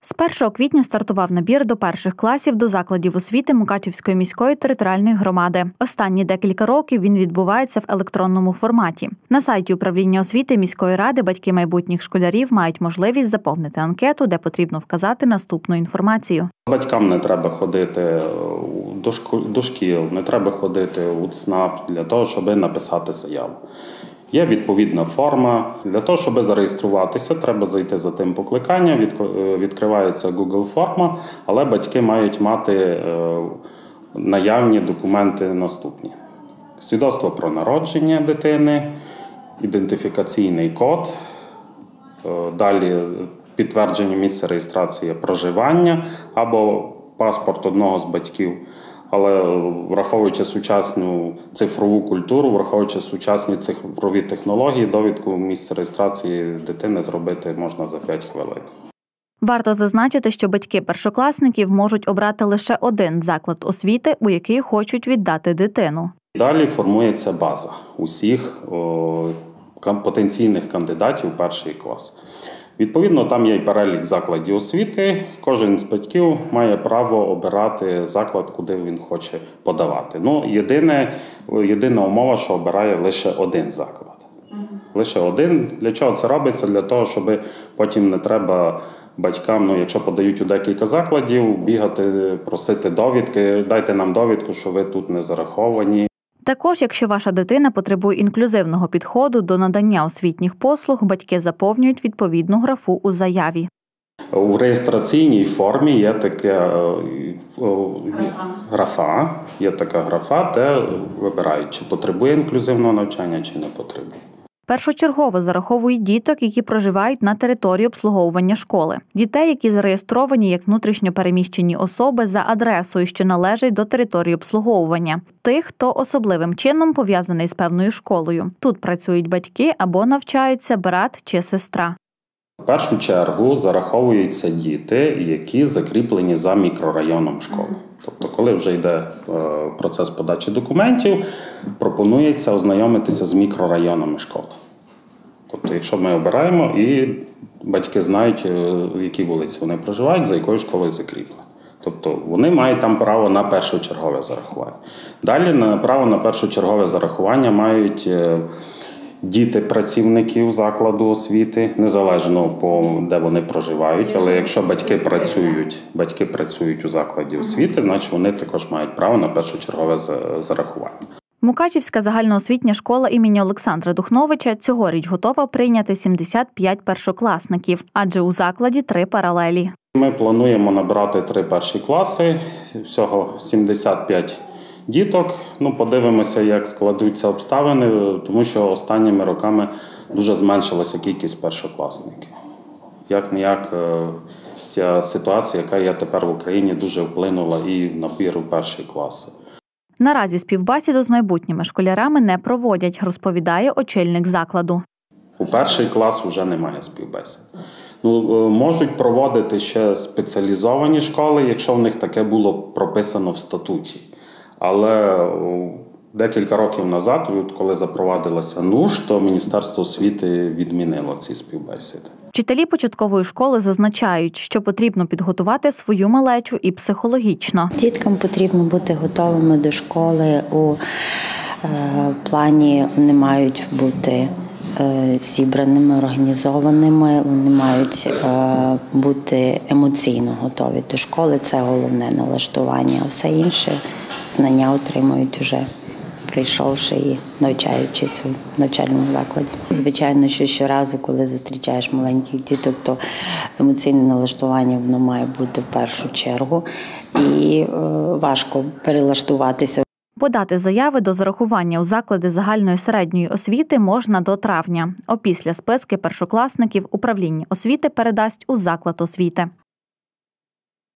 З 1 квітня стартував набір до перших класів до закладів освіти Мукачівської міської територіальної громади. Останні декілька років він відбувається в електронному форматі. На сайті управління освіти міської ради батьки майбутніх школярів мають можливість заповнити анкету, де потрібно вказати наступну інформацію. Батькам не треба ходити до шкіл, не треба ходити у ЦНАП для того, щоб написати заяву. Є відповідна форма. Для того, щоб зареєструватися, треба зайти за тим покликанням, відкривається Google форма, але батьки мають мати наявні документи наступні. Свідоцтво про народження дитини, ідентифікаційний код, далі підтвердження місця реєстрації проживання або паспорт одного з батьків. Але враховуючи сучасну цифрову культуру, враховуючи сучасні цифрові технології, довідку місця реєстрації дитини зробити можна за 5 хвилин. Варто зазначити, що батьки першокласників можуть обрати лише один заклад освіти, у який хочуть віддати дитину. Далі формується база усіх потенційних кандидатів у перший клас. Відповідно, там є й перелік закладів освіти. Кожен з батьків має право обирати заклад, куди він хоче подавати. Єдина умова, що обирає лише один заклад. Лише один. Для чого це робиться? Для того, щоб потім не треба батькам, якщо подають у декілька закладів, бігати, просити довідки, дайте нам довідку, що ви тут не зараховані. Також, якщо ваша дитина потребує інклюзивного підходу до надання освітніх послуг, батьки заповнюють відповідну графу у заяві. У реєстраційній формі є така графа, де вибирають, чи потребує інклюзивного навчання, чи не потребує. Першочергово зараховують діток, які проживають на території обслуговування школи. Дітей, які зареєстровані як внутрішньо переміщені особи за адресою, що належить до території обслуговування. Тих, хто особливим чином пов'язаний з певною школою. Тут працюють батьки або навчаються брат чи сестра. В першу чергу зараховуються діти, які закріплені за мікрорайоном школи. Тобто, коли вже йде процес подачі документів, пропонується ознайомитися з мікрорайонами школи. Тобто, якщо ми обираємо, і батьки знають, в якій вулиці вони проживають, за якою школою закріплені. Тобто, вони мають там право на першочергове зарахування. Далі право на першочергове зарахування мають діти працівників закладу освіти, незалежно де вони проживають, але якщо батьки працюють у закладі освіти, значить вони також мають право на першочергове зарахування. Мукачівська загальноосвітня школа імені Олександра Духновича цьогоріч готова прийняти 75 першокласників, адже у закладі 3 паралелі. Ми плануємо набрати 3 перші класи, всього 75 діток. Подивимося, як складуться обставини, тому що останніми роками дуже зменшилася кількість першокласників. Як-ніяк ця ситуація, яка є тепер в Україні, дуже вплинула і в набір у перші класи. Наразі співбесіду з майбутніми школярами не проводять, розповідає очільник закладу. У перший клас вже немає співбесід. Можуть проводити ще спеціалізовані школи, якщо в них таке було прописано в статуті. Але декілька років назад, коли запровадилася НУШ, то Міністерство освіти відмінило ці співбесіди. Вчителі початкової школи зазначають, що потрібно підготувати свою малечу і психологічно. Діткам потрібно бути готовими до школи у плані, вони мають бути зібраними, організованими, вони мають бути емоційно готові до школи. Це головне налаштування, а все інше знання отримують вже прийшовши і навчаючись у навчальному закладі. Звичайно, що щоразу, коли зустрічаєш маленьких діток, то емоційне налаштування воно має бути в першу чергу і важко перелаштуватися. Подати заяви до зарахування у заклади загальної середньої освіти можна до травня. Опісля списки першокласників управління освіти передасть у заклад освіти.